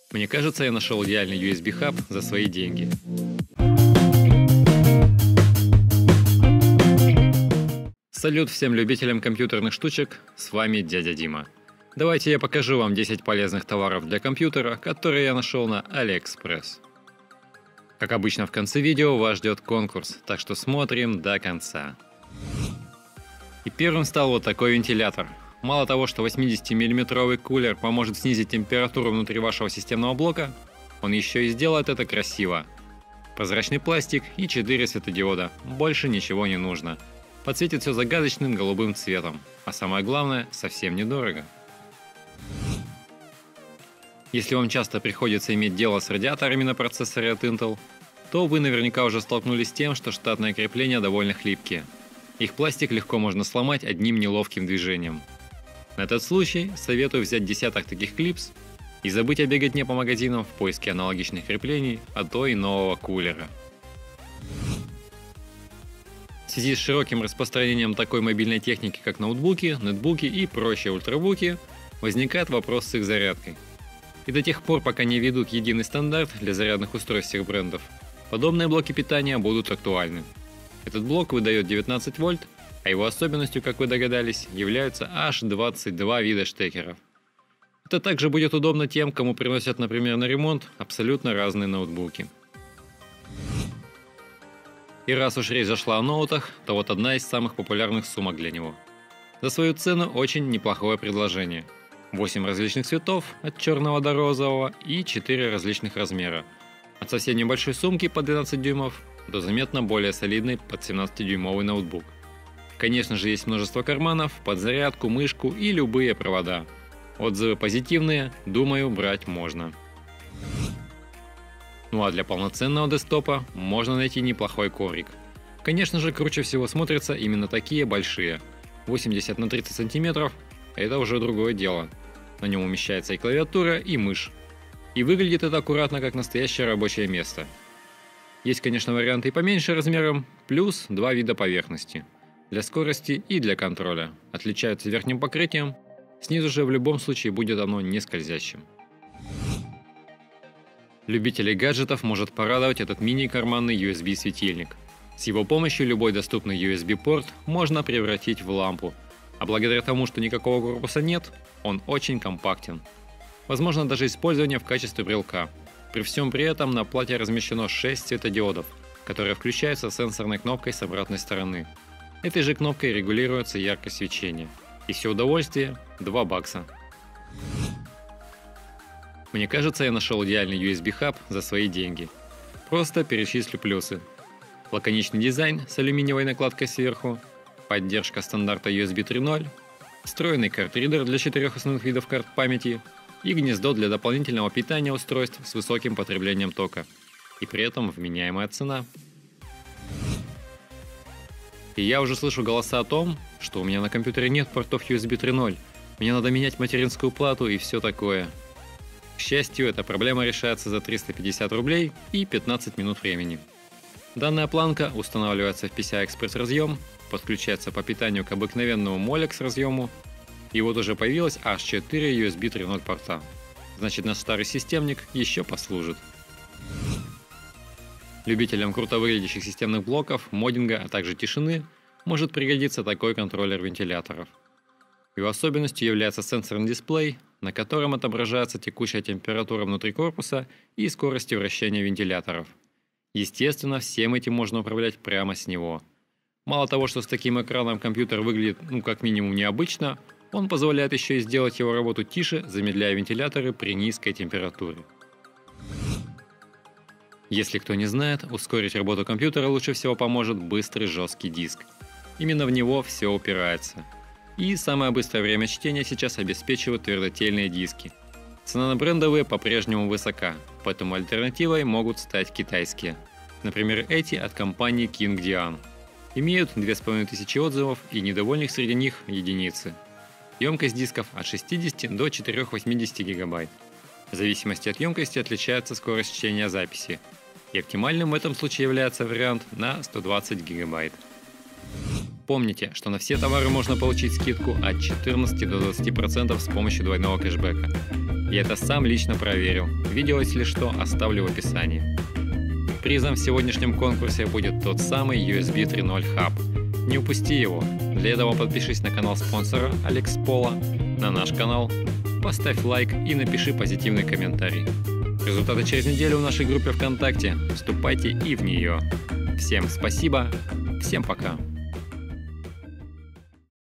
Мне кажется, я нашел идеальный USB-хаб за свои деньги. Салют всем любителям компьютерных штучек, с вами дядя Дима. Давайте я покажу вам 10 полезных товаров для компьютера, которые я нашел на AliExpress. Как обычно в конце видео вас ждет конкурс, так что смотрим до конца. И первым стал вот такой вентилятор. Мало того, что 80-мм кулер поможет снизить температуру внутри вашего системного блока, он еще и сделает это красиво. Прозрачный пластик и 4 светодиода, больше ничего не нужно. Подсветит все загадочным голубым цветом, а самое главное, совсем недорого. Если вам часто приходится иметь дело с радиаторами на процессоре от Intel, то вы наверняка уже столкнулись с тем, что штатные крепления довольно хлипкие. Их пластик легко можно сломать одним неловким движением. На этот случай советую взять десяток таких клипс и забыть о беготне по магазинам в поиске аналогичных креплений, а то и нового кулера. В связи с широким распространением такой мобильной техники, как ноутбуки, нетбуки и прочие ультрабуки, возникает вопрос с их зарядкой. И до тех пор, пока не введут единый стандарт для зарядных устройств всех брендов, подобные блоки питания будут актуальны. Этот блок выдает 19 вольт, а его особенностью, как вы догадались, являются аж 22 вида штекеров. Это также будет удобно тем, кому приносят, например, на ремонт абсолютно разные ноутбуки. И раз уж речь зашла о ноутах, то вот одна из самых популярных сумок для него. За свою цену очень неплохое предложение. 8 различных цветов, от черного до розового, и 4 различных размера. От совсем небольшой сумки по 12 дюймов до заметно более солидной под 17-дюймовый ноутбук. Конечно же, есть множество карманов, под зарядку, мышку и любые провода. Отзывы позитивные, думаю, брать можно. Ну а для полноценного десктопа можно найти неплохой коврик. Конечно же, круче всего смотрятся именно такие большие. 80 на 30 сантиметров – это уже другое дело. На нем умещается и клавиатура, и мышь. И выглядит это аккуратно, как настоящее рабочее место. Есть, конечно, варианты и поменьше размером, плюс 2 вида поверхности. Для скорости и для контроля. Отличаются верхним покрытием, снизу же в любом случае будет оно не скользящим. Любителей гаджетов может порадовать этот мини-карманный USB-светильник. С его помощью любой доступный USB-порт можно превратить в лампу, а благодаря тому, что никакого корпуса нет, он очень компактен. Возможно даже использование в качестве брелка. При всем при этом на плате размещено 6 светодиодов, которые включаются сенсорной кнопкой с обратной стороны. Этой же кнопкой регулируется яркость свечения. И все удовольствие – $2. Мне кажется, я нашел идеальный USB-хаб за свои деньги. Просто перечислю плюсы. Лаконичный дизайн с алюминиевой накладкой сверху, поддержка стандарта USB 3.0, встроенный карт-ридер для 4 основных видов карт памяти и гнездо для дополнительного питания устройств с высоким потреблением тока. И при этом вменяемая цена. И я уже слышу голоса о том, что у меня на компьютере нет портов USB 3.0, мне надо менять материнскую плату и все такое. К счастью, эта проблема решается за 350 рублей и 15 минут времени. Данная планка устанавливается в PCI-Express разъем, подключается по питанию к обыкновенному Molex разъему, и вот уже появилось аж 4 USB 3.0 порта. Значит, наш старый системник еще послужит. Любителям круто выглядящих системных блоков, моддинга, а также тишины может пригодиться такой контроллер вентиляторов. Его особенностью является сенсорный дисплей, на котором отображается текущая температура внутри корпуса и скорость вращения вентиляторов. Естественно, всем этим можно управлять прямо с него. Мало того, что с таким экраном компьютер выглядит как минимум необычно, он позволяет еще и сделать его работу тише, замедляя вентиляторы при низкой температуре. Если кто не знает, ускорить работу компьютера лучше всего поможет быстрый жесткий диск. Именно в него все упирается. И самое быстрое время чтения сейчас обеспечивают твердотельные диски. Цена на брендовые по-прежнему высока, поэтому альтернативой могут стать китайские. Например, эти от компании King Dian. Имеют 2500 отзывов и недовольных среди них единицы. Емкость дисков от 60 до 480 гигабайт. В зависимости от емкости отличается скорость чтения записи. И оптимальным в этом случае является вариант на 120 гигабайт. Помните, что на все товары можно получить скидку от 14 до 20% с помощью двойного кэшбэка. Я это сам лично проверил. Видео, если что, оставлю в описании. Призом в сегодняшнем конкурсе будет тот самый USB 3.0 Hub. Не упусти его. Для этого подпишись на канал спонсора Алекспола, на наш канал, поставь лайк и напиши позитивный комментарий. Результаты через неделю в нашей группе ВКонтакте. Вступайте и в нее. Всем спасибо, всем пока.